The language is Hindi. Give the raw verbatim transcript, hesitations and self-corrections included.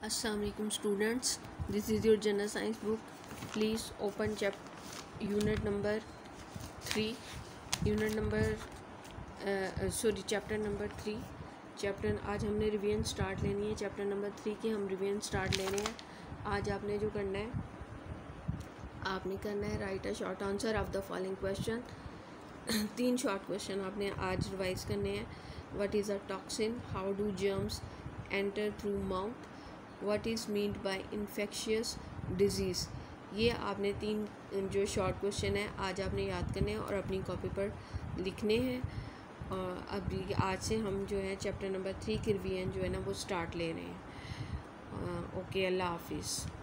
Assalamu alaikum students, this is your general science book. Please open chapter unit number three, unit number uh, sorry chapter number three. Chapter आज हमने रिवीजन स्टार्ट लेनी है। चैप्टर नंबर थ्री की हम रिवीजन स्टार्ट ले रहे हैं। आज आपने जो करना है, आपने करना है write a short answer of the following question. तीन शॉर्ट क्वेश्चन आपने आज रिवाइज करने हैं। What is a toxin, how do germs enter through mouth, what is meant by infectious disease. ये आपने तीन जो शॉर्ट क्वेश्चन है आज आपने याद करने हैं और अपनी कॉपी पर लिखने हैं। और अभी आज से हम जो है चैप्टर नंबर थ्री की रिवीजन जो है ना वो स्टार्ट ले रहे हैं। ओके, अल्लाह हाफिज़।